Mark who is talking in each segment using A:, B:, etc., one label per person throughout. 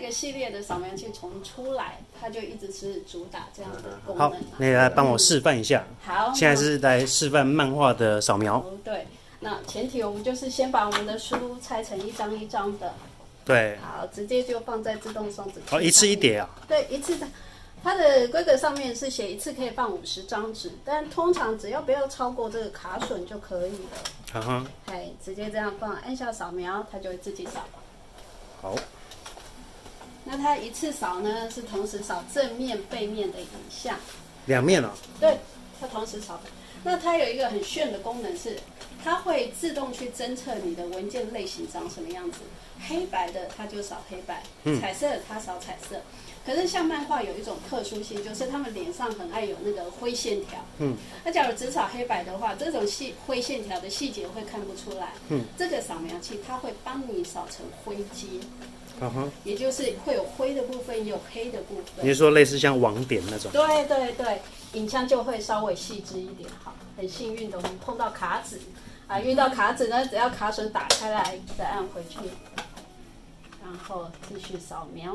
A: 个系列的扫描器从出来，它就一直是主打这样的功能。
B: 好，你来帮我示范一下。
A: 好，
B: 现在是来示范漫画的扫描。
A: 对，那前提我们就是先把我们的书拆成一张一张的。
B: 对。
A: 好，直接就放在自动送纸。
B: 哦，一次一叠啊？
A: 对，一次的。它的规格上面是写一次可以放50张纸，但通常只要不要超过这个卡榫就可以了。哎，直接这样放，按下扫描，它就会自己扫。
B: 好。
A: 那它一次扫呢，是同时扫正面、背面的影像。
B: 两面啊？
A: 对，它同时扫。那它有一个很炫的功能是，它会自动去侦测你的文件类型长什么样子。黑白的它就扫黑白，彩色的它扫彩色。可是像漫画有一种特殊性，就是他们脸上很爱有那个灰线条。那假如只扫黑白的话，这种灰线条的细节会看不出来。这个扫描器它会帮你扫成灰阶。也就是会有灰的部分，也有黑的部分。
B: 你是说类似像网点那种？
A: 对对对，影像就会稍微细致一点。好，很幸运的我们碰到卡纸啊，遇到卡纸呢，只要卡榫打开来，再按回去，然后继续扫描。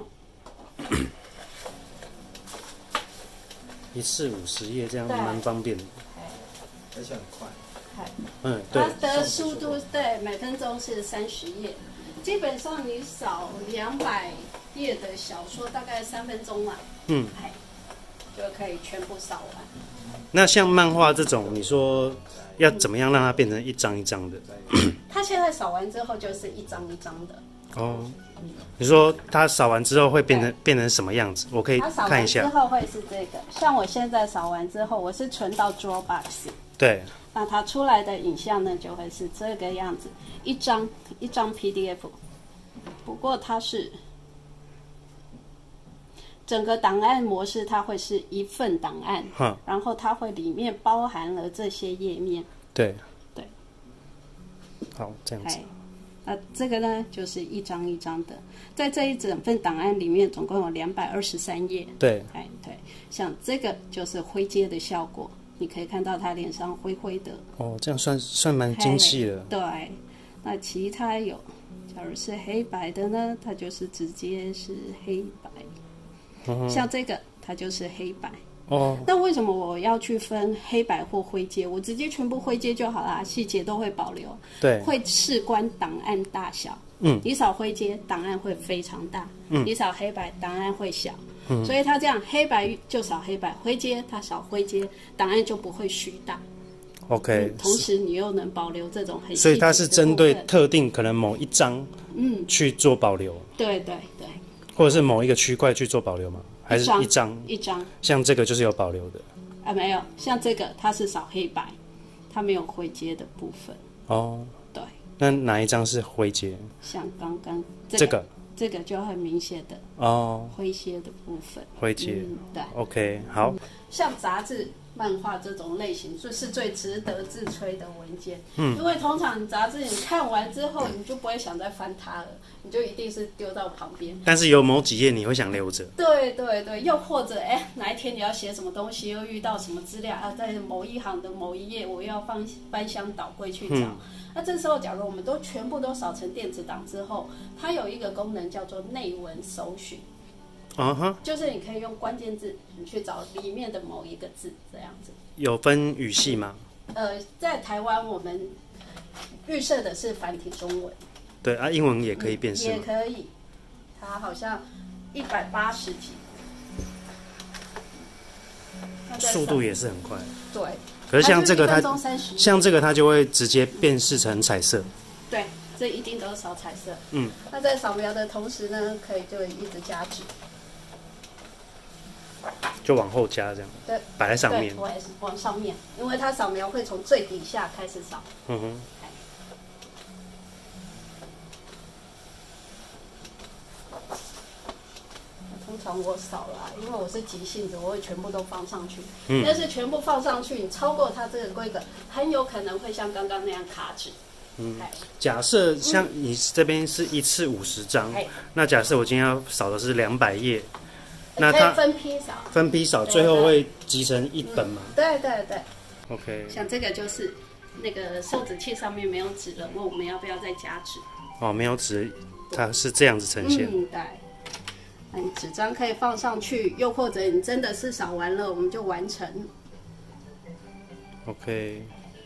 B: 一次50页，这样蛮方便的，
C: 而且很快。
B: 对。
A: 它的速度对每分钟是30页。基本上你扫200页的小说，大概3分钟嘛，就可以全部扫完。
B: 那像漫画这种，你说要怎么样让它变成一张一张的？
A: 它现在扫完之后就是一张一张的。
B: 哦，你说它扫完之后会变成什么样子？我可以看一下。
A: 它扫完之后会是这个，像我现在扫完之后，我是存到 Dropbox。
B: 对。
A: 那它出来的影像呢，就会是这个样子，一张 PDF。不过它是整个档案模式，它会是一份档案，然后它会里面包含了这些页面。
B: 对。
A: 好，
B: 这样子。
A: 那这个呢，就是一张一张的，在这一整份档案里面，总共有223页。
B: 对。
A: 对，像这个就是灰阶的效果。你可以看到他脸上灰灰的。
B: 哦，这样算蛮精细的。
A: 对，那其他有，假如是黑白的呢，它就是直接是黑白。像这个，它就是黑白。那为什么我要去分黑白或灰阶？我直接全部灰阶就好啦，细节都会保留。
B: 对。
A: 会事关档案大小。你扫灰阶，档案会非常大。你扫黑白，档案会小。所以它这样黑白就扫黑白，灰阶它扫灰阶，档案就不会虚大。
B: OK，
A: 同时你又能保留这种很细节的部分，
B: 所以它是针对特定可能某一章去做保留。
A: 对。
B: 或者是某一个区块去做保留吗？还是一张？
A: 一张。
B: 像这个就是有保留的。
A: 没有，像这个它是扫黑白，它没有灰阶的部分。对。
B: 那哪一张是灰阶？
A: 像刚刚这个就很明显的灰阶的部分。
B: 灰阶。
A: 对。
B: OK， 好。
A: 像杂志、漫画这种类型，就是最值得自吹的文件。因为通常杂志你看完之后，你就不会想再翻它了，你就一定是丢到旁边。
B: 但是有某几页你会想留着。对，
A: 又或者哪一天你要写什么东西，又遇到什么资料在某一行的某一页，我又要翻箱倒柜去找。那这时候，假如我们全部都扫成电子档之后，它有一个功能叫做内文搜寻。就是你可以用关键字，你去找里面的某一个字，这样子。有
B: 分语系吗？
A: 在台湾我们预设的是繁体中文。
B: 对啊，英文也可以辨识吗？
A: 也可以，它好像180几，
B: 速度也是很快。
A: 对。
B: 可是像这个它就会直接辨识成彩色。
A: 对，这一定都是扫彩色。那在扫描的同时呢，可以就一直加纸。
B: 就往后加这样，
A: 对，
B: 摆在上面。
A: 对，往上面，因为它扫描会从最底下开始扫。通常我扫啦，因为我是急性子，我会全部都放上去。但是全部放上去，你超过它这个规格，很有可能会像刚刚那样卡纸。
B: 假设像你这边是一次50张，那假设我今天要扫的是200页。那它分批扫，最后会集成一本嘛？
A: 对。
B: OK。
A: 像这个就是那个受纸器上面没有纸了，问我们要不要再加纸？
B: 没有纸，它是这样子呈现。
A: 对。 那你纸张可以放上去，又或者你真的是扫完了，我们就完成。
B: OK。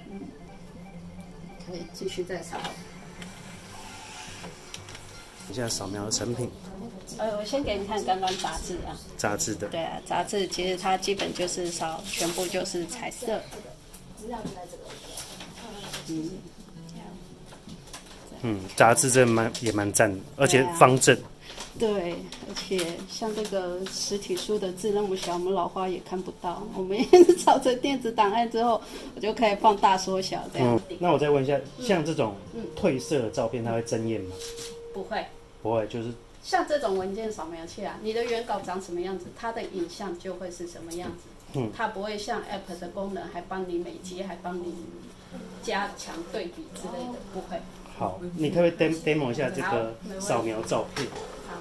A: 可以继续再扫。
B: 你现在扫描的成品。
A: 我先给你看刚刚杂志啊。
B: 杂志的。
A: 对啊，杂志其实它基本就是扫，全部就是彩色。
B: 杂志真的也蛮赞的，而且方正。
A: 对，而且像这个实体书的字那么小，我们老花也看不到。我们扫成电子档案之后，我就可以放大缩小这样。
B: 那我再问一下，像这种褪色的照片，它会增艳吗？
A: 不会，
B: 不会，就是
A: 像这种文件扫描器啊，你的原稿长什么样子，它的影像就会是什么样子。它不会像 App 的功能，还帮你美肌，还帮你加强对比之类的，不会。
B: 好，你可不可以 demo 一下这个扫描照片？
A: 好。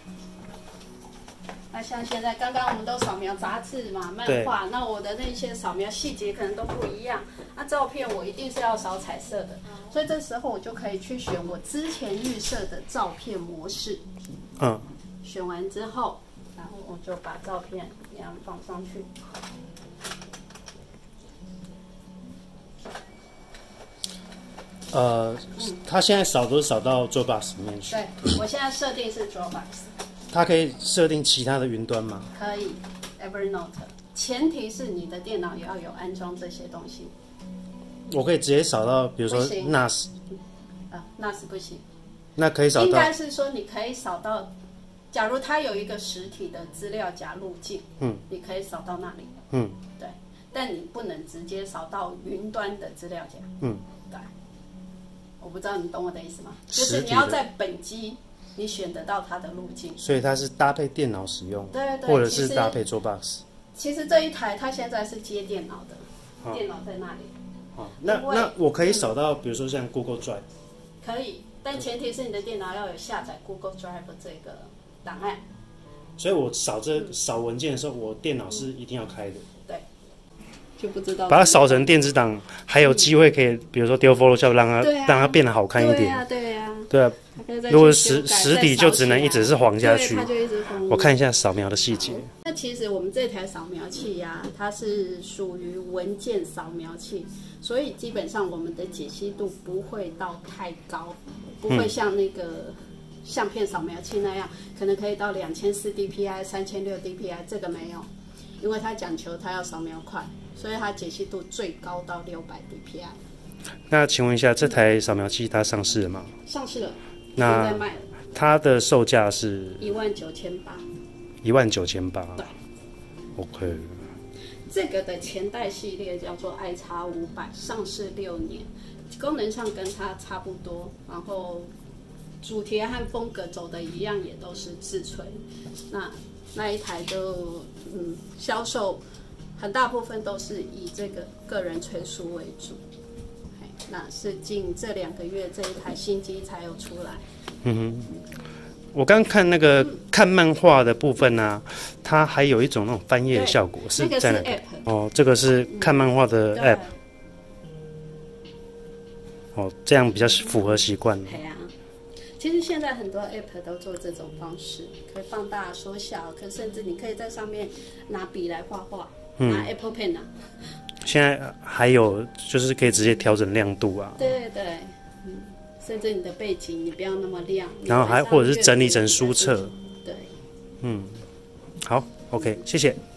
A: 那像现在刚刚我们都扫描杂志嘛、漫画，那我的那些扫描细节可能都不一样。那照片我一定是要扫彩色的，所以这时候我就可以去选我之前预设的照片模式。选完之后，然后我就把照片一样放上去。
B: 他现在扫都是扫到 Dropbox 里面去。
A: 对，我现在设定是 Dropbox。
B: 它可以设定其他的云端吗？
A: 可以 ，Evernote， 前提是你的电脑也要有安装这些东西。我
B: 可以直接扫到，比如说 NAS。
A: NAS 不行。
B: 那可以扫到？
A: 应该是说你可以扫到，假如它有一个实体的资料夹路径，你可以扫到那里。对，但你不能直接扫到云端的资料夹。对。我不知道你懂我的意思吗？就是你要在本机你选得到它的路径，
B: 所以它是搭配电脑使用，
A: 对，
B: 或者是搭配 Dropbox。
A: 其实这一台它现在是接电脑的，电脑在那里。
B: 那我可以扫到，比如说像 Google Drive。
A: 可以，但前提是你的电脑要有下载 Google Drive 这个档案。
B: 所以我扫文件的时候，我电脑是一定要开的。
A: 对。就不知道
B: 把它扫成电子档，还有机会可以，比如说丢 Photoshop 让它变得好看一点。对啊。如果实体就只能一直是黄下去。
A: 它就一直黄。
B: 我看一下扫描的细节。
A: 那其实我们这台扫描器呀，它是属于文件扫描器，所以基本上我们的解析度不会到太高，不会像那个相片扫描器那样，可能可以到2400 DPI、3600 DPI， 这个没有，因为它讲求它要扫描快。所以它解析度最高到600 DPI。
B: 那请问一下，这台扫描器它上市了吗？
A: 上市了，
B: 那
A: 现在卖了。
B: 它的售价是
A: 19800。
B: 19800。
A: 对。
B: OK。
A: 这个的前代系列叫做 iX500，上市6年，功能上跟它差不多，然后主题和风格走的一样，也都是自吹。那一台就销售。很大部分都是以这个个人吹书为主，那是近这2个月这一台新机才有出来。
B: 我刚看那个看漫画的部分啊，它还有一种那种翻页的效果，是在哪个？这个是看漫画的 App。这样比较符合习惯。
A: 其实现在很多 App 都做这种方式，可以放大、缩小，甚至你可以在上面拿笔来画画。拿 Apple Pen 啊，
B: 现在还有就是可以直接调整亮度啊。
A: 对，甚至你的背景你不要那么亮，
B: 然后还或者是整理成书册。
A: 对，
B: 好 ，OK， 谢谢。